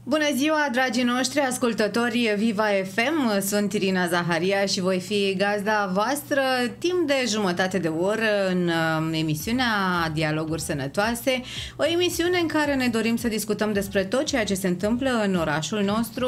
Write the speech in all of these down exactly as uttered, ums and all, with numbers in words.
Bună ziua, dragii noștri ascultători Viva F M, sunt Irina Zaharia și voi fi gazda voastră timp de jumătate de oră în emisiunea Dialoguri Sănătoase, o emisiune în care ne dorim să discutăm despre tot ceea ce se întâmplă în orașul nostru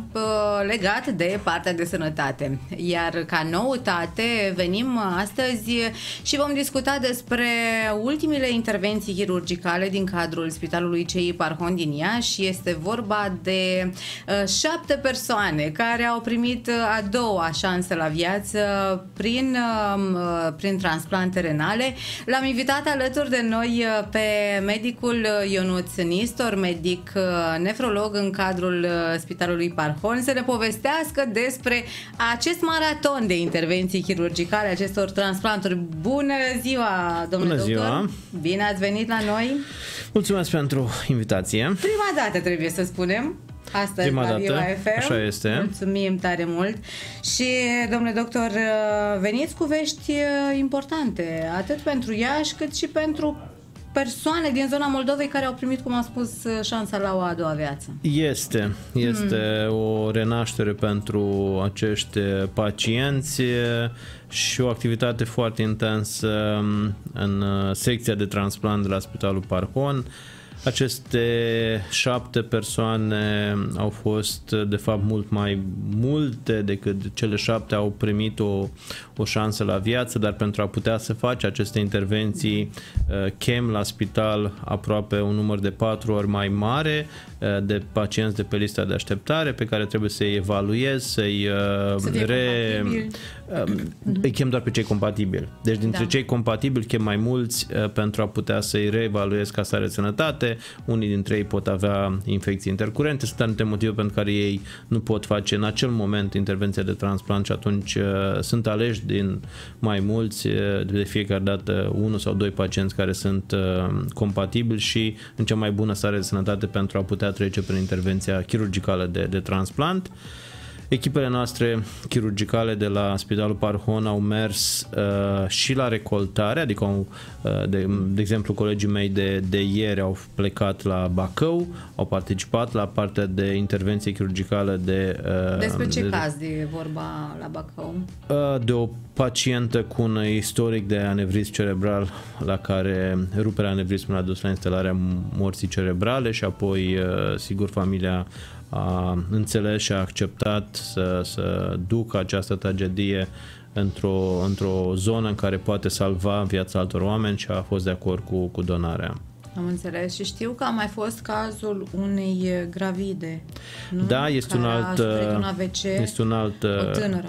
legat de partea de sănătate. Iar ca noutate venim astăzi și vom discuta despre ultimele intervenții chirurgicale din cadrul Spitalului C I Parhon din Iași. Este vorba de uh, șapte persoane care au primit uh, a doua șansă la viață prin, uh, prin transplante renale. L-am invitat alături de noi uh, pe medicul Ionuț Nistor, medic uh, nefrolog în cadrul uh, Spitalului Parhon, să ne povestească despre acest maraton de intervenții chirurgicale, acestor transplanturi. Bună ziua, domnule Bună doctor! Ziua. Bine ați venit la noi! Mulțumesc pentru invitație. Prima dată trebuie să spunem. Astăzi Prima la dată, Viva F M. așa este. Mulțumim tare mult. Și, domnule doctor, veniți cu vești importante, atât pentru Iași, cât și pentru persoane din zona Moldovei care au primit, cum am spus, șansa la o a doua viață. Este. Este mm. o renaștere pentru acești pacienți și o activitate foarte intensă în secția de transplant de la Spitalul Parhon. Aceste șapte persoane au fost, de fapt, mult mai multe decât cele șapte au primit o, o șansă la viață, dar pentru a putea să face aceste intervenții, chem la spital aproape un număr de patru ori mai mare de pacienți de pe lista de așteptare pe care trebuie să-i evaluez, să-i re... Îi chem doar pe cei compatibili. Deci dintre da. cei compatibili chem mai mulți pentru a putea să-i reevaluez ca stare de sănătate. Unii dintre ei pot avea infecții intercurente, sunt anumite motive pentru care ei nu pot face în acel moment intervenția de transplant și atunci uh, sunt aleși din mai mulți, uh, de fiecare dată unul sau doi pacienți care sunt uh, compatibili și în cea mai bună stare de sănătate pentru a putea trece prin intervenția chirurgicală de, de transplant. Echipele noastre chirurgicale de la Spitalul Parhon au mers uh, și la recoltare, adică au, uh, de, de exemplu colegii mei de, de ieri au plecat la Bacău, au participat la partea de intervenție chirurgicală de... Uh, Despre ce de, caz de vorba la Bacău? Uh, de o pacientă cu un istoric de anevrism cerebral la care ruperea anevrismului a dus la instalarea morții cerebrale și apoi, uh, sigur, familia a înțeles și a acceptat să, să ducă această tragedie într-o, într-o zonă în care poate salva viața altor oameni și a fost de acord cu, cu donarea. Am înțeles și știu că a mai fost cazul unei gravide. Nu? Da, este un alt, un A V C, este un alt o tânără.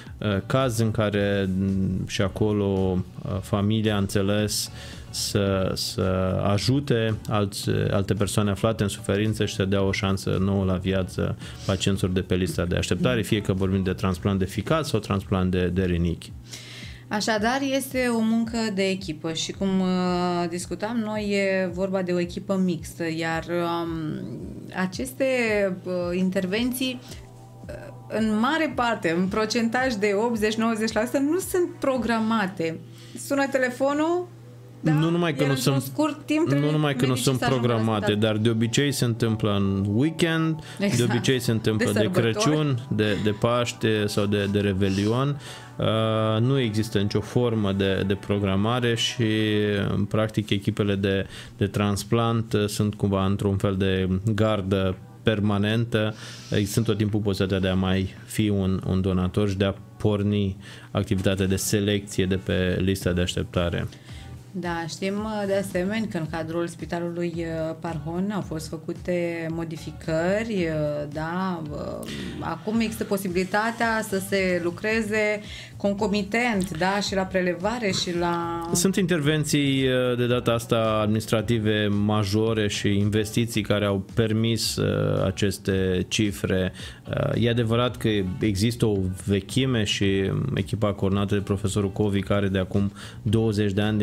caz în care și acolo familia a înțeles să, să ajute alți, alte persoane aflate în suferință și să dea o șansă nouă la viață pacienților de pe lista de așteptare, fie că vorbim de transplant de ficat sau transplant de, de rinichi. Așadar, este o muncă de echipă și cum uh, discutam noi, e vorba de o echipă mixtă, iar um, aceste uh, intervenții uh, în mare parte, în procentaj de optzeci-nouăzeci la sută, nu sunt programate. Sună telefonul, da, nu numai că nu sunt, scurt timp nu numai că nu sunt programate, dar de obicei se întâmplă în weekend, exact. De obicei se întâmplă de, de Crăciun, de, de Paște sau de, de Revelion. Uh, nu există nicio formă de, de programare și în practic echipele de, de transplant sunt cumva într-un fel de gardă permanentă. Există tot timpul posibilitatea de a mai fi un, un donator și de a porni activitatea de selecție de pe lista de așteptare. Da, știm de asemenea că în cadrul Spitalului Parhon au fost făcute modificări, da, acum există posibilitatea să se lucreze concomitent, da, și la prelevare și la... Sunt intervenții de data asta administrative majore și investiții care au permis aceste cifre. E adevărat că există o vechime și echipa coordonată de profesorul Covi care de acum douăzeci de ani de când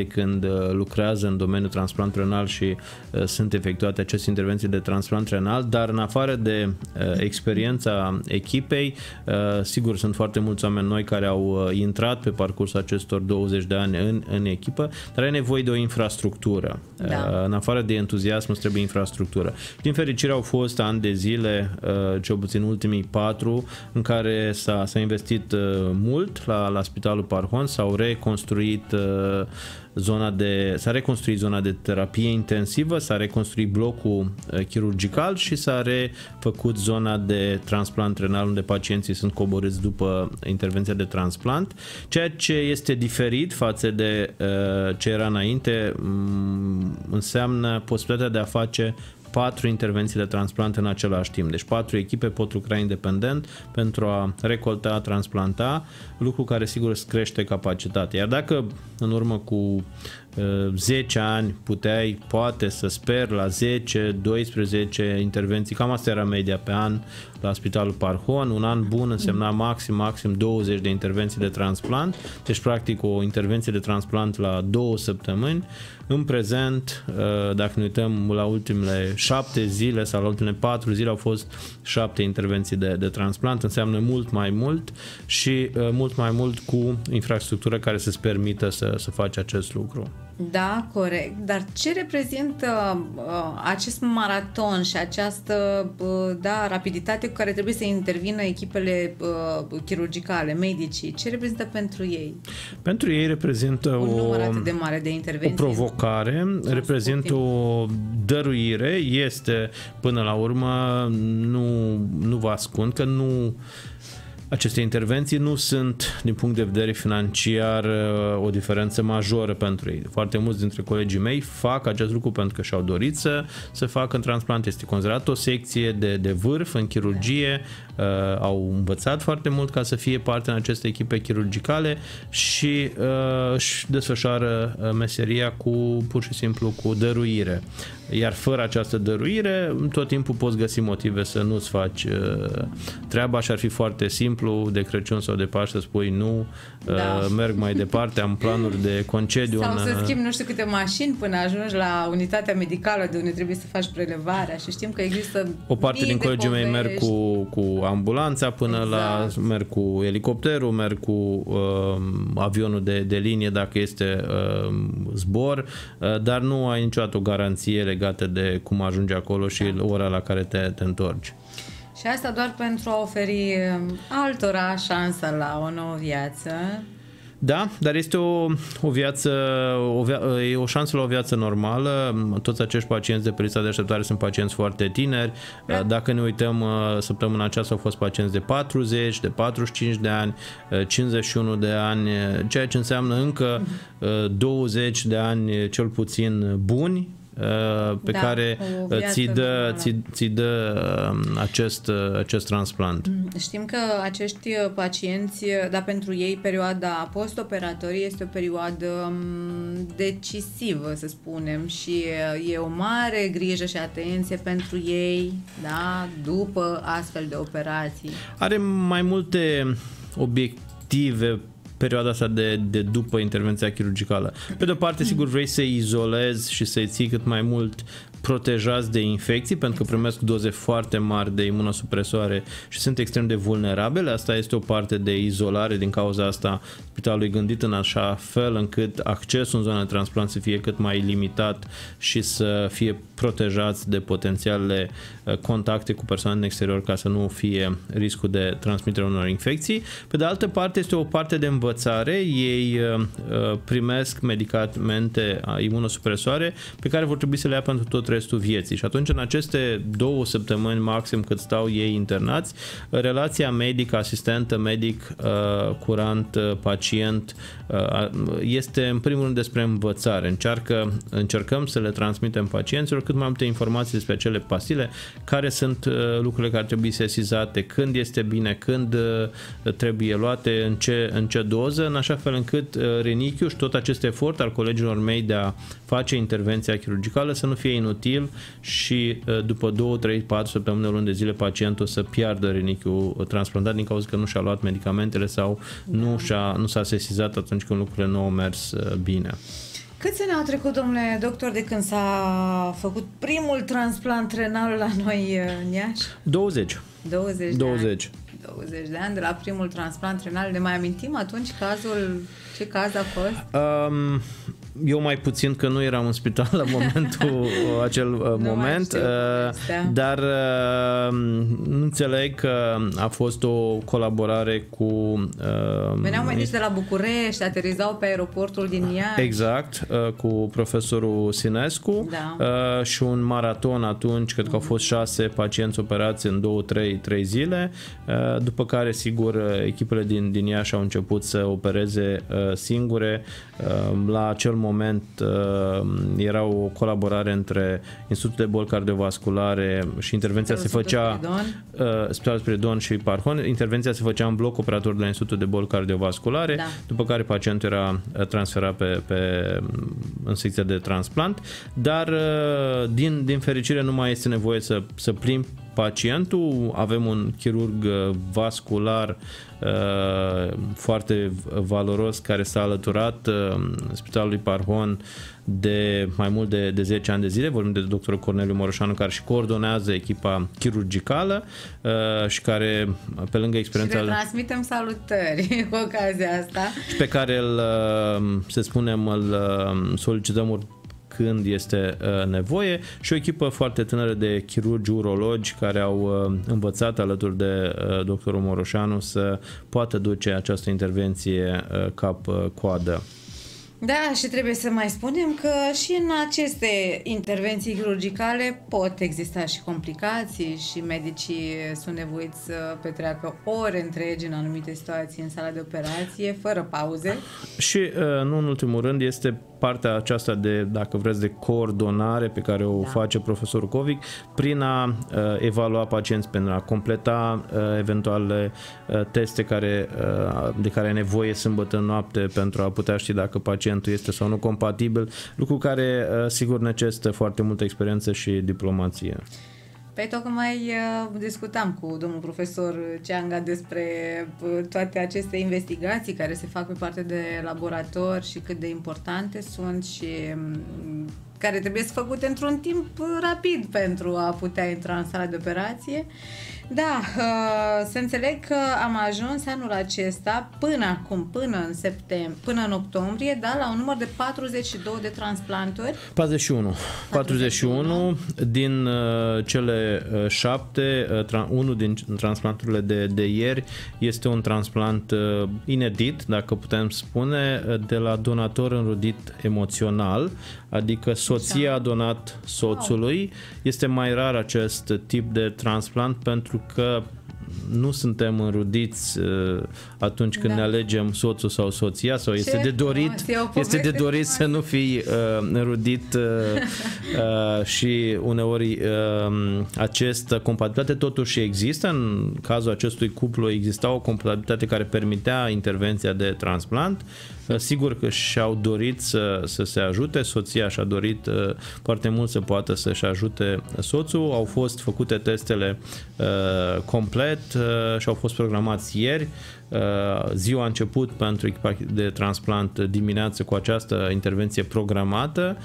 când lucrează în domeniul transplant renal și sunt efectuate aceste intervenții de transplant renal, dar în afară de experiența echipei, sigur sunt foarte mulți oameni noi care au intrat pe parcursul acestor douăzeci de ani în, în echipă, dar ai nevoie de o infrastructură. Da. În afară de entuziasm îți trebuie infrastructură. Din fericire au fost ani de zile, cel puțin ultimii patru, în care s-a, s-a investit mult la, la Spitalul Parhon, s-au reconstruit zona de, s-a reconstruit zona de terapie intensivă, s-a reconstruit blocul chirurgical și s-a refăcut zona de transplant renal unde pacienții sunt coborâți după intervenția de transplant. Ceea ce este diferit față de uh, ce era înainte um, înseamnă posibilitatea de a face patru intervenții de transplant în același timp. Deci patru echipe pot lucra independent pentru a recolta, transplanta, lucru care sigur îți crește capacitatea. Iar dacă în urmă cu zece ani puteai poate să sper la zece doisprezece intervenții, cam asta era media pe an la Spitalul Parhon, un an bun însemna maxim, maxim douăzeci de intervenții de transplant, deci practic o intervenție de transplant la două săptămâni. În prezent, dacă ne uităm la ultimele șapte zile sau la ultimele patru zile, au fost șapte intervenții de, de transplant, înseamnă mult mai mult și mult mai mult cu infrastructură care să-ți permită să, să faci acest lucru. Da, corect. Dar ce reprezintă uh, acest maraton și această uh, da, rapiditate cu care trebuie să intervină echipele uh, chirurgicale, medicii? Ce reprezintă pentru ei? Pentru ei reprezintă un o, număr atât de mare de intervenții. O provocare, reprezintă o dăruire, este până la urmă, nu, nu vă ascund că nu... Aceste intervenții nu sunt, din punct de vedere financiar, o diferență majoră pentru ei. Foarte mulți dintre colegii mei fac acest lucru pentru că și-au dorit să, să facă în transplant. Este considerat o secție de, de vârf în chirurgie, uh, au învățat foarte mult ca să fie parte în aceste echipe chirurgicale și uh, își desfășoară meseria cu, pur și simplu, cu dăruire. Iar fără această dăruire, tot timpul poți găsi motive să nu-ți faci uh, treaba și ar fi foarte simplu de Crăciun sau de Paște să spui nu, da. uh, merg mai departe, am planuri de concediu. Sau în, să schimbi nu știu câte mașini până ajungi la unitatea medicală de unde trebuie să faci prelevarea și știm că există o parte din colegii mei merg cu, cu ambulanța până exact. la merg cu elicopterul, merg cu uh, avionul de, de linie dacă este uh, zbor, uh, dar nu ai niciodată o garanție legată de cum ajungi acolo și da. ora la care te, te întorci. Și asta doar pentru a oferi altora șansa la o nouă viață. Da, dar este o, o viață, o, via, e o șansă la o viață normală. Toți acești pacienți de pe lista de așteptare sunt pacienți foarte tineri. Da. Dacă ne uităm, săptămâna aceasta au fost pacienți de patruzeci, de patruzeci și cinci de ani, cincizeci și unu de ani, ceea ce înseamnă încă douăzeci de ani cel puțin buni, pe da, care ți dă, ți, ți dă acest, acest transplant. Știm că acești pacienți, dar pentru ei perioada post-operatorie este o perioadă decisivă, să spunem, și e o mare grijă și atenție pentru ei, da, după astfel de operații. Are mai multe obiective perioada asta de, de după intervenția chirurgicală. Pe de o parte, sigur, vrei să-i izolezi și să-i ții cât mai mult protejați de infecții, pentru că primesc doze foarte mari de imunosupresoare și sunt extrem de vulnerabile. Asta este o parte de izolare, din cauza asta spitalul e gândit în așa fel încât accesul în zona de transplant să fie cât mai limitat și să fie protejați de potențiale contacte cu persoane din exterior ca să nu fie riscul de transmitere unor infecții. Pe de altă parte, este o parte de învățare. Ei primesc medicamente imunosupresoare pe care vor trebui să le ia pentru tot restul vieții. Și atunci, în aceste două săptămâni maxim cât stau ei internați, relația medic-asistentă, medic-curant-pacient este în primul rând despre învățare. Încearcă, încercăm să le transmitem pacienților cât mai multe informații despre acele pastile, care sunt lucrurile care trebuie sesizate, când este bine, când trebuie luate, în ce, în ce doză, în așa fel încât renichiul și tot acest efort al colegilor mei de a face intervenția chirurgicală să nu fie inutil și după două, trei, patru săptămâni, luni de zile pacientul să piardă renichiul transplantat din cauza că nu și-a luat medicamentele sau da. nu, și-a, nu s-a sesizat atunci când lucrurile nu au mers bine. Câți ani au trecut, domnule doctor, de când s-a făcut primul transplant renal la noi în Iași? douăzeci. douăzeci. douăzeci. De ani. douăzeci de ani de la primul transplant renal. Ne mai amintim atunci cazul? Ce caz a fost? Um, eu mai puțin, că nu eram în spital la momentul acel uh, moment, uh, dar uh, nu înțeleg că a fost o colaborare cu... Uh, Veneau medici de la București, aterizau pe aeroportul din Iași. Exact, uh, cu profesorul Sinescu, da. uh, și un maraton atunci, cred că au fost șase pacienți operați în două, trei, trei zile, uh, după care, sigur, echipele din, din Iași au început să opereze uh, singure. La acel moment era o colaborare între Institutul de Boli Cardiovasculare și intervenția se făcea Spitalul Spiridon și Parhon. Intervenția se făcea în bloc operator de la Institutul de Boli Cardiovasculare, da. După care pacientul era transferat pe, pe, în secția de transplant, dar din, din fericire nu mai este nevoie să, să plimbi pacientul. Avem un chirurg vascular uh, foarte valoros care s-a alăturat uh, Spitalului Parhon de mai mult de, de zece ani de zile. Vorbim de doctorul Corneliu Moroșanu, care și coordonează echipa chirurgicală uh, și care, pe lângă experiența... Și le transmitem salutări cu ocazia asta. Și pe care îl, uh, să spunem, îl uh, solicităm când este uh, nevoie, și o echipă foarte tânără de chirurgi urologi care au uh, învățat alături de uh, doctorul Moroșanu să poată duce această intervenție uh, cap-coadă. Da, și trebuie să mai spunem că și în aceste intervenții chirurgicale pot exista și complicații și medicii sunt nevoiți să petreacă ore întregi în anumite situații în sala de operație, fără pauze. Și, nu în ultimul rând, este partea aceasta de, dacă vreți, de coordonare pe care o da. face profesorul Covic prin a uh, evalua pacienți, prin a completa uh, eventuale uh, teste care, uh, de care ai nevoie sâmbătă noapte pentru a putea ști dacă pacientul este sau nu compatibil, lucru care uh, sigur necesită foarte multă experiență și diplomație. Păi tocmai uh, discutam cu domnul profesor Ceanga despre uh, toate aceste investigații care se fac pe partea de laborator și cât de importante sunt și um, care trebuie să făcute într-un timp rapid pentru a putea intra în sala de operație. Da, uh, să înțeleg că am ajuns anul acesta, până acum, până în septembrie, până în octombrie, da, la un număr de patruzeci și doi de transplanturi. patruzeci și unu. patruzeci și unu din uh, cele uh, șapte, uh, unul din transplanturile de, de ieri este un transplant uh, inedit, dacă putem spune, de la donator înrudit emoțional, adică soția a donat soțului. Wow. Este mai rar acest tip de transplant pentru că nu suntem înrudiți uh, atunci când da. ne alegem soțul sau soția, sau este de dorit, este de dorit să nu fii uh, înrudit uh, uh, și uneori uh, această compatibilitate totuși există. În cazul acestui cuplu exista o compatibilitate care permitea intervenția de transplant. Uh, sigur că și-au dorit să, să se ajute, soția și-a dorit uh, foarte mult să poată să-și ajute soțul. Au fost făcute testele uh, complet și au fost programați ieri. Ziua a început pentru echipa de transplant dimineață cu această intervenție programată.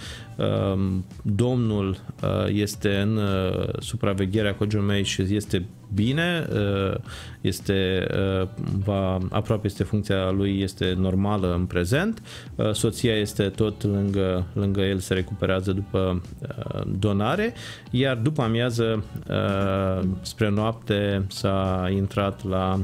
Domnul este în supravegherea colegilor mei și este bine, este, va, aproape este funcția lui, este normală în prezent. Soția este tot lângă, lângă el, se recuperează după donare, iar după amiază, spre noapte, s-a intrat la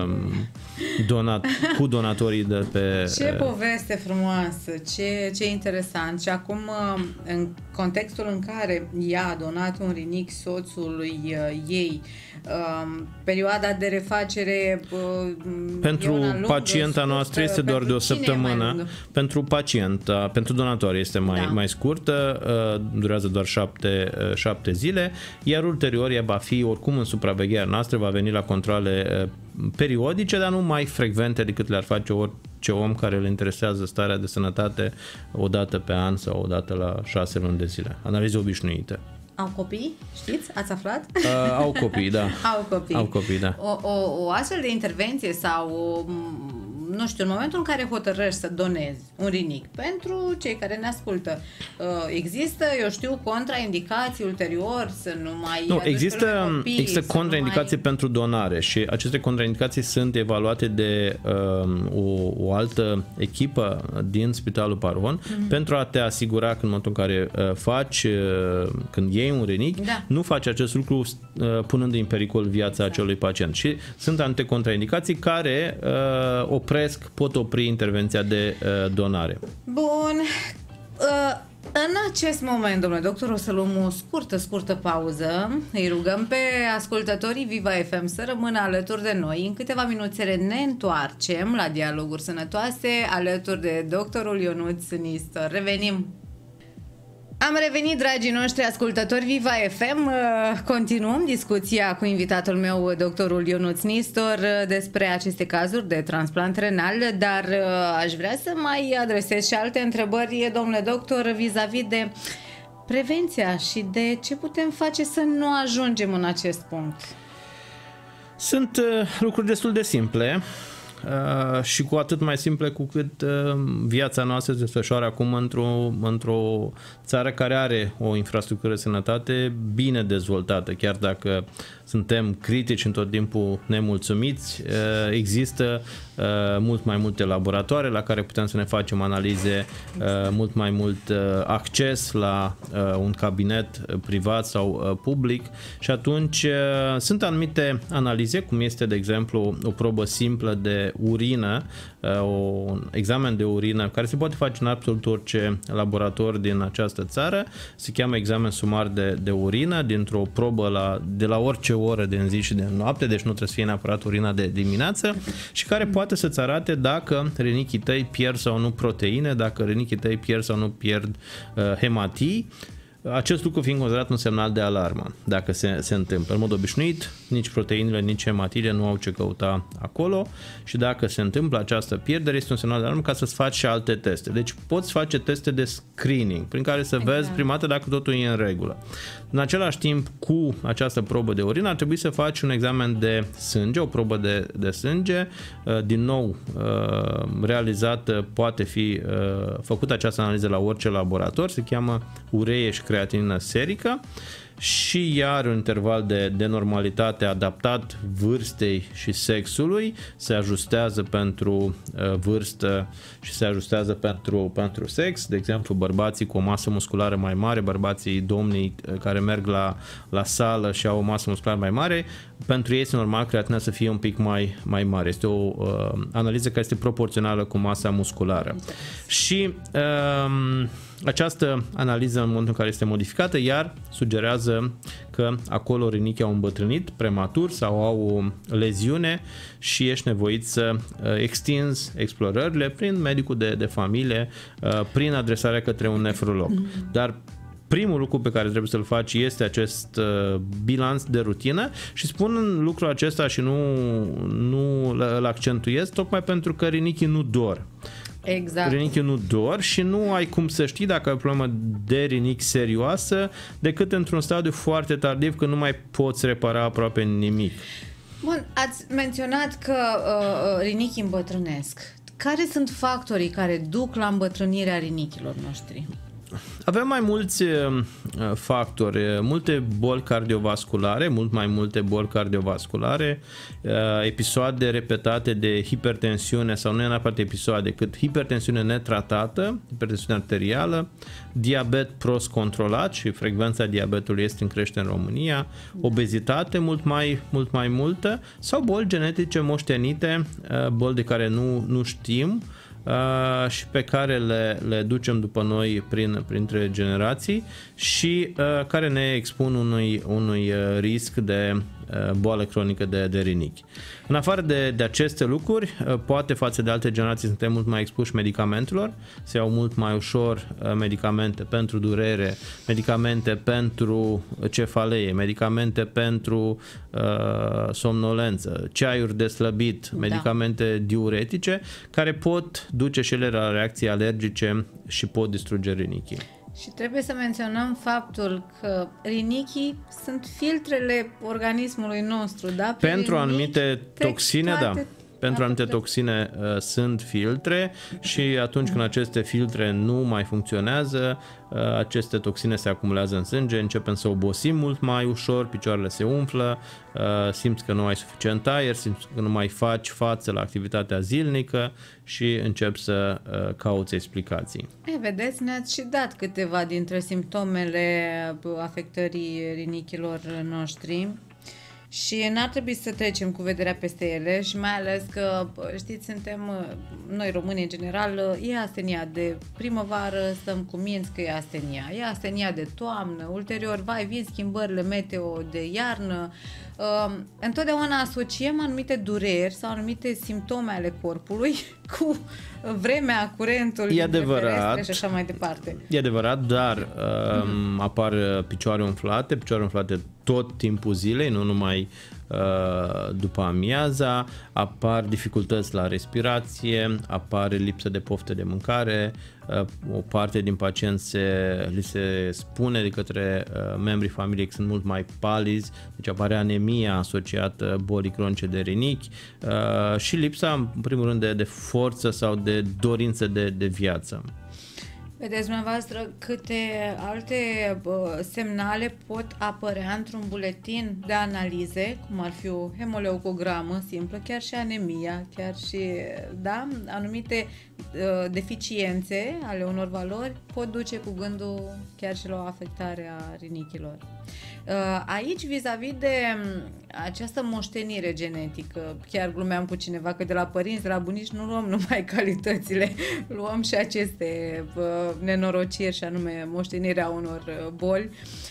donat, cu donatorii de pe... Ce poveste frumoasă, ce, ce interesant. Și acum, în contextul în care ea a donat un rinic soțului ei, perioada de refacere pentru pacienta noastră este doar de o săptămână. Pentru pacienta, pentru donator este mai, da. mai scurtă, durează doar șapte, șapte zile, iar ulterior ea va fi oricum în supravegherea noastră, va veni la controale periodice, dar nu mai frecvente decât le-ar face orice om care îl interesează starea de sănătate o dată pe an sau o dată la șase luni de zile. Analize obișnuite. Au copii? Știți? Ați aflat? Uh, au copii, da. Au copii. Au copii, da. O, o, o astfel de intervenție sau o, nu știu, în momentul în care hotărăști să donezi un rinic, pentru cei care ne ascultă, există, eu știu, contraindicații ulterior, să nu mai... Nu, există, copii, există contraindicații mai... pentru donare și aceste contraindicații sunt evaluate de um, o, o altă echipă din Spitalul Parvon mm-hmm. pentru a te asigura că în momentul în care uh, faci, uh, când iei un rinic, da. nu faci acest lucru uh, punând în pericol viața acelui pacient. Și sunt anumite contraindicații care uh, opresc, pot opri intervenția de uh, donare. Bun. Uh, în acest moment, domnule doctor, o să luăm o scurtă, scurtă pauză. Îi rugăm pe ascultătorii Viva F M să rămână alături de noi. În câteva minuțele ne întoarcem la Dialoguri Sănătoase alături de doctorul Ionuț Nistor. Revenim! Am revenit, dragii noștri ascultători Viva F M. Continuăm discuția cu invitatul meu, doctorul Ionuț Nistor, despre aceste cazuri de transplant renal, dar aș vrea să mai adresez și alte întrebări, domnule doctor, vis-a-vis de prevenția și de ce putem face să nu ajungem în acest punct. Sunt lucruri destul de simple. Uh, și cu atât mai simple cu cât uh, viața noastră se desfășoară acum într-o, într-o țară care are o infrastructură de sănătate bine dezvoltată, chiar dacă suntem critici în tot timpul nemulțumiți, uh, există uh, mult mai multe laboratoare la care putem să ne facem analize, uh, mult mai mult uh, acces la uh, un cabinet privat sau uh, public și atunci uh, sunt anumite analize, cum este de exemplu o probă simplă de urină, un examen de urină care se poate face în absolut orice laborator din această țară, se cheamă examen sumar de, de urină, dintr-o probă la, de la orice oră din zi și de noapte, deci nu trebuie să fie neapărat urina de dimineață și care poate să-ți arate dacă rinichii tăi pierd sau nu proteine, dacă rinichii tăi pierd sau nu pierd uh, hematii. Acest lucru fiind considerat un semnal de alarmă, dacă se, se întâmplă. În mod obișnuit, nici proteinele, nici hematile nu au ce căuta acolo și dacă se întâmplă această pierdere, este un semnal de alarmă ca să-ți faci și alte teste. Deci poți face teste de screening, prin care să exact. vezi prima dată dacă totul e în regulă. În același timp, cu această probă de urină, ar trebui să faci un examen de sânge, o probă de, de sânge, din nou realizată, poate fi făcută această analiză la orice laborator, se cheamă ureie și creatinină serică și iar un interval de, de normalitate adaptat vârstei și sexului, se ajustează pentru uh, vârstă și se ajustează pentru, pentru sex, de exemplu bărbații cu o masă musculară mai mare, bărbații domnii care merg la, la sală și au o masă musculară mai mare, pentru ei este normal creatina să fie un pic mai, mai mare. Este o uh, analiză care este proporțională cu masa musculară. Și uh, această analiză, în momentul în care este modificată, iar sugerează că acolo rinichii au îmbătrânit prematur sau au o leziune și ești nevoit să extinzi explorările prin medicul de, de familie, prin adresarea către un nefrolog. Dar primul lucru pe care trebuie să-l faci este acest uh, bilanț de rutină și spun lucrul acesta și nu, nu îl accentuez tocmai pentru că rinichii nu dor. Exact. Rinichii nu dor și nu ai cum să știi dacă ai o problemă de rinichi serioasă decât într-un stadiu foarte tardiv când nu mai poți repara aproape nimic. Bun, ați menționat că uh, rinichii îmbătrânesc. Care sunt factorii care duc la îmbătrânirea rinichilor noștri? Avem mai mulți factori, multe boli cardiovasculare, mult mai multe boli cardiovasculare, episoade repetate de hipertensiune sau nu e neapărat episoade, cât hipertensiune netratată, hipertensiune arterială, diabet prost controlat și frecvența diabetului este în creștere în România, obezitate mult mai, mult mai multă sau boli genetice moștenite, boli de care nu, nu știm, Uh, și pe care le, le ducem după noi prin, printre generații și uh, care ne expun unui, unui risc de uh, boală cronică de, de rinichi. În afară de, de aceste lucruri, uh, poate față de alte generații suntem mult mai expuși medicamentelor, se iau mult mai ușor uh, medicamente pentru durere, medicamente pentru cefalee, medicamente pentru uh, somnolență, ceaiuri de slăbit, da. medicamente diuretice, care pot duce și ele la reacții alergice și pot distruge rinichii. Și trebuie să menționăm faptul că rinichii sunt filtrele organismului nostru, da? Pentru rinichi, anumite toxine, da. pentru anumite toxine uh, sunt filtre și atunci când aceste filtre nu mai funcționează, uh, aceste toxine se acumulează în sânge, începem să obosim mult mai ușor, picioarele se umflă, uh, simți că nu ai suficient aer, simți că nu mai faci față la activitatea zilnică și începi să uh, cauți explicații. E, vedeți, ne-ați și dat câteva dintre simptomele afectării rinichilor noștri. Și n-ar trebui să trecem cu vederea peste ele și mai ales că, știți, suntem, noi români în general, e astenia de primăvară, stăm cu minți că e astenia, e astenia de toamnă, ulterior, vai, vin schimbările meteo de iarnă, uh, întotdeauna asociem anumite dureri sau anumite simptome ale corpului cu vremea, curentul, e adevărat, și așa mai departe. E adevărat, dar uh, mm-hmm. apar picioare umflate, picioare umflate tot timpul zilei, nu numai uh, după amiaza, apar dificultăți la respirație, apare lipsă de poftă de mâncare, uh, o parte din pacienți se, li se spune de către uh, membrii familiei că sunt mult mai palizi, deci apare anemia asociată bolii cronice de rinichi uh, și lipsa, în primul rând, de, de forță sau de dorință de, de viață. Vedeți, dumneavoastră, câte alte bă, semnale pot apărea într-un buletin de analize, cum ar fi o hemoleucogramă simplă, chiar și anemia, chiar și, da, anumite uh, deficiențe ale unor valori pot duce cu gândul chiar și la o afectare a rinichilor. Uh, aici, vis-a-vis de această moștenire genetică, chiar glumeam cu cineva că de la părinți, de la bunici nu luăm numai calitățile, luăm și aceste uh, nenorociri și anume moștenirea unor uh, boli.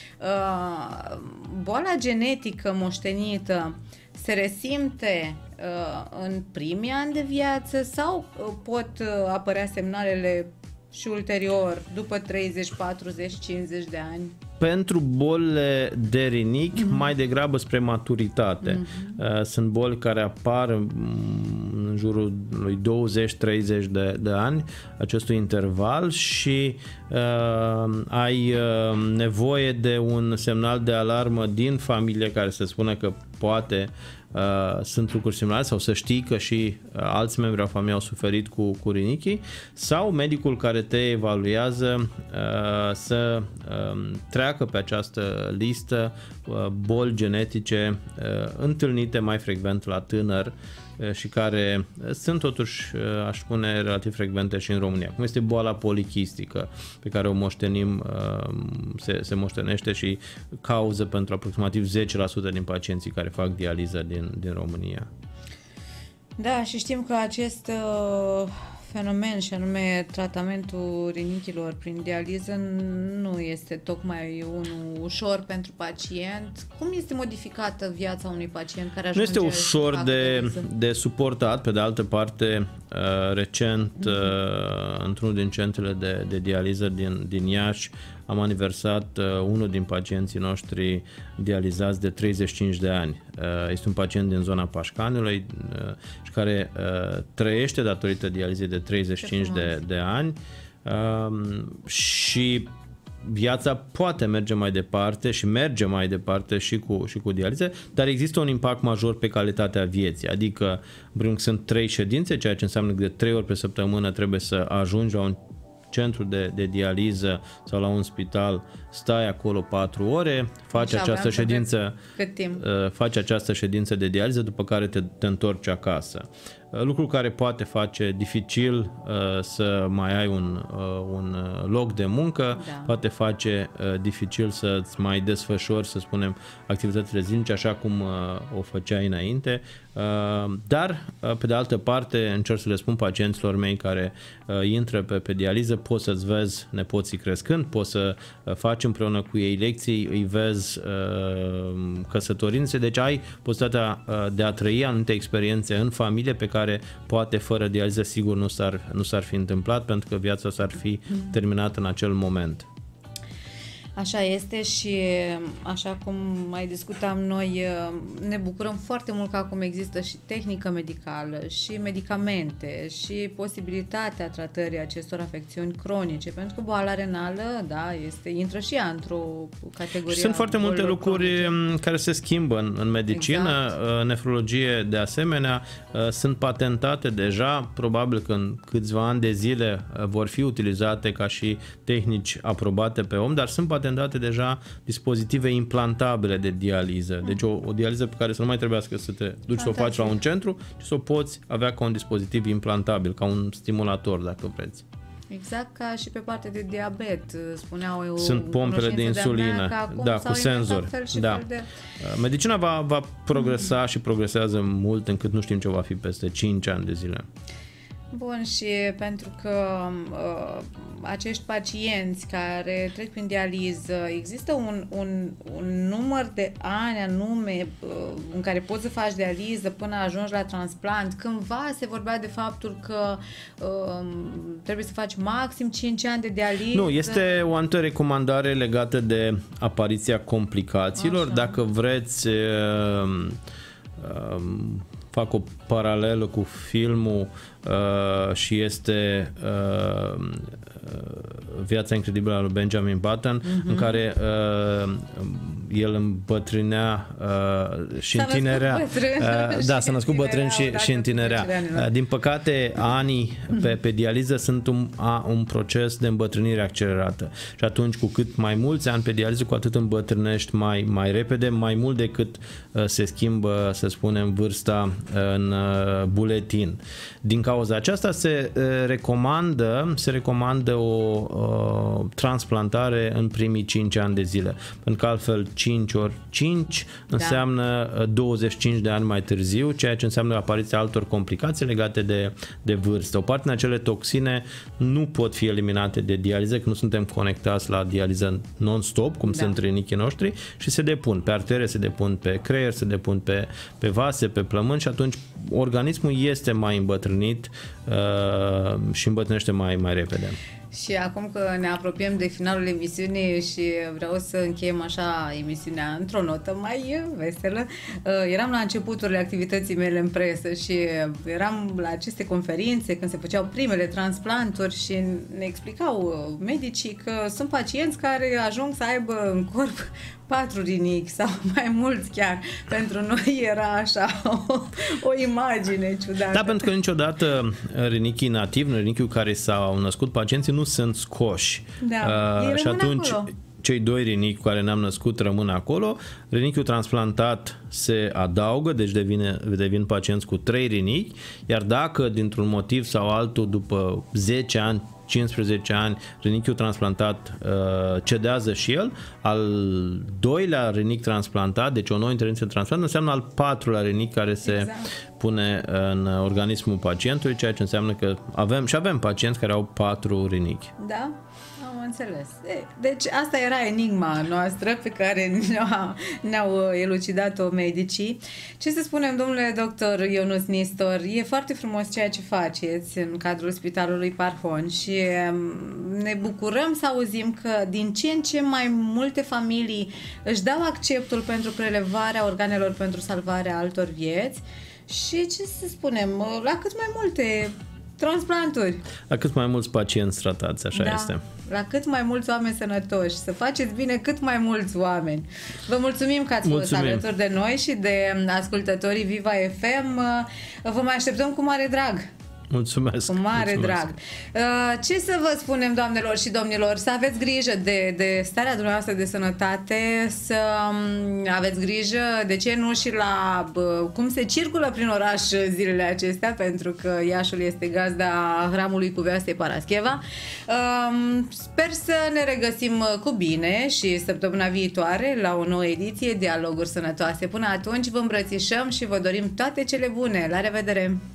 Uh, boala genetică moștenită se resimte uh, în primii ani de viață sau uh, pot uh, apărea semnalele și ulterior, după treizeci, patruzeci, cincizeci de ani? Pentru bolile de rinichi, mm-hmm. mai degrabă spre maturitate. Mm-hmm. Sunt boli care apar în jurul lui douăzeci treizeci de, de ani, acestui interval, și uh, ai uh, nevoie de un semnal de alarmă din familie care să spună că poate Uh, sunt lucruri similare sau să știi că și uh, alți membri au familiei au suferit cu, cu rinichii, sau medicul care te evaluează uh, să uh, treacă pe această listă uh, boli genetice uh, întâlnite mai frecvent la tânăr și care sunt totuși, aș spune, relativ frecvente și în România, cum este boala polichistică, pe care o moștenim, se, se moștenește și cauză pentru aproximativ zece la sută din pacienții care fac dializă din, din România. Da, și știm că acest uh, fenomen, și anume tratamentul rinichilor prin dializă, nu este tocmai unul ușor pentru pacient. Cum este modificată viața unui pacient care ajunge? Nu este ușor de, de suportat. Pe de altă parte, recent, mm-hmm. într-unul din centrele de, de dializă din, din Iași, am aniversat unul din pacienții noștri dializați de treizeci și cinci de ani. Este un pacient din zona Pașcanului și care trăiește datorită dializei de treizeci și cinci de, de ani și viața poate merge mai departe și merge mai departe și cu, și cu dialize, dar există un impact major pe calitatea vieții. Adică, în primul rând, sunt trei ședințe, ceea ce înseamnă că de trei ori pe săptămână trebuie să ajungi la un centru de, de dializă sau la un spital, stai acolo patru ore, faci Așa, această ședință, cât timp? faci această ședință de dializă, după care te, te întorci acasă. Lucru care poate face dificil uh, să mai ai un, uh, un loc de muncă, da. Poate face uh, dificil să-ți mai desfășori, să spunem, activitățile zilnice așa cum uh, o făceai înainte, uh, dar, uh, pe de altă parte, încerc să le spun pacienților mei care uh, intră pe, pe dializă, poți să-ți vezi nepoții crescând, poți să uh, faci împreună cu ei lecții, îi vezi uh, căsătorindu-se, deci ai posibilitatea uh, de a trăi anumite experiențe în familie pe care care poate fără dializă sigur nu s-ar, nu s-ar fi întâmplat, pentru că viața s-ar fi terminat în acel moment. Așa este și așa cum mai discutam noi, ne bucurăm foarte mult că acum există și tehnică medicală și medicamente și posibilitatea tratării acestor afecțiuni cronice, pentru că boala renală, da, este, intră și ea într-o categorie. Și sunt foarte multe lucruri cronice care se schimbă în, în medicină, exact. Nefrologie de asemenea, sunt patentate deja, probabil că în câțiva ani de zile vor fi utilizate ca și tehnici aprobate pe om, dar sunt patentate deja dispozitive implantabile de dializă. Deci o, o dializă pe care să nu mai trebuiască să te duci Fantastic. Să o faci la un centru, ci să o poți avea ca un dispozitiv implantabil, ca un stimulator, dacă vreți. Exact ca și pe partea de diabet, spuneau. Sunt pompele de insulină, de da, cu senzori. Da. De... Medicina va, va progresa mm-hmm. și progresează mult, încât nu știm ce va fi peste cinci ani de zile. Bun, și pentru că uh, acești pacienți care trec prin dializă, există un, un, un număr de ani anume uh, în care poți să faci dializă până ajungi la transplant. Cândva se vorbea de faptul că uh, trebuie să faci maxim cinci ani de dializă. Nu, este o anumită recomandare legată de apariția complicațiilor. Așa. Dacă vreți... Uh, uh, fac o paralelă cu filmul uh, și este uh, Viața incredibilă a lui Benjamin Button, uh-huh. în care uh, el îmbătrânea uh, și întinerea. Uh, da, s-a născut bătrân și, și întinerea. Uh, din păcate, anii pe, pe dializă sunt un, a, un proces de îmbătrânire accelerată. Și atunci, cu cât mai mulți ani pe dializă, cu atât îmbătrânești mai, mai repede, mai mult decât uh, se schimbă, să spunem, vârsta în uh, buletin. Din cauza aceasta se uh, recomandă, se recomandă o uh, transplantare în primii cinci ani de zile. Pentru că altfel cinci ori cinci da. înseamnă douăzeci și cinci de ani mai târziu, ceea ce înseamnă apariția altor complicații legate de, de vârstă. O parte din acele toxine nu pot fi eliminate de dializă, că nu suntem conectați la dializă non-stop, cum da. sunt rinichii noștri, și se depun pe artere, se depun pe creier, se depun pe, pe vase, pe plămâni și atunci organismul este mai îmbătrânit uh, și îmbătrânește mai, mai repede. Și acum că ne apropiem de finalul emisiunii și vreau să încheiem așa emisiunea într-o notă mai veselă, eram la începuturile activității mele în presă și eram la aceste conferințe când se făceau primele transplanturi și ne explicau medicii că sunt pacienți care ajung să aibă în corp patru rinichi sau mai mulți chiar. Pentru noi era așa o, o imagine ciudată. Da, pentru că niciodată rinichii nativi, rinichiul care s-au născut pacienții nu sunt scoși. Da, uh, și atunci acolo. Cei doi rinichi cu care ne-am născut rămân acolo. Rinichiul transplantat se adaugă, deci devine, devin pacienți cu trei rinichi, iar dacă dintr-un motiv sau altul după zece ani, cincisprezece ani, rinichiul transplantat uh, cedează și el, al doilea rinichi transplantat, deci o nouă intervenție de transplant, înseamnă al patrulea rinichi care se exact. pune în organismul pacientului, ceea ce înseamnă că avem și avem pacienți care au patru rinichi. Da? Am înțeles. Deci asta era enigma noastră pe care ne-au, ne-au elucidat-o medicii. Ce să spunem, domnule doctor Ionuț Nistor, e foarte frumos ceea ce faceți în cadrul Spitalului Parhon și ne bucurăm să auzim că din ce în ce mai multe familii își dau acceptul pentru prelevarea organelor pentru salvarea altor vieți și ce să spunem, la cât mai multe transplanturi. La cât mai mulți pacienți tratați, așa da, este. La cât mai mulți oameni sănătoși, să faceți bine cât mai mulți oameni. Vă mulțumim că ați fost alături de noi și de ascultătorii Viva F M. Vă mai așteptăm cu mare drag. Mulțumesc. Cu mare mulțumesc. drag. Ce să vă spunem, doamnelor și domnilor? Să aveți grijă de, de starea dumneavoastră de sănătate, să aveți grijă, de ce nu, și la cum se circulă prin oraș zilele acestea, pentru că Iașul este gazda hramului Cuvioasei Parascheva. Sper să ne regăsim cu bine și săptămâna viitoare la o nouă ediție Dialoguri Sănătoase. Până atunci vă îmbrățișăm și vă dorim toate cele bune. La revedere!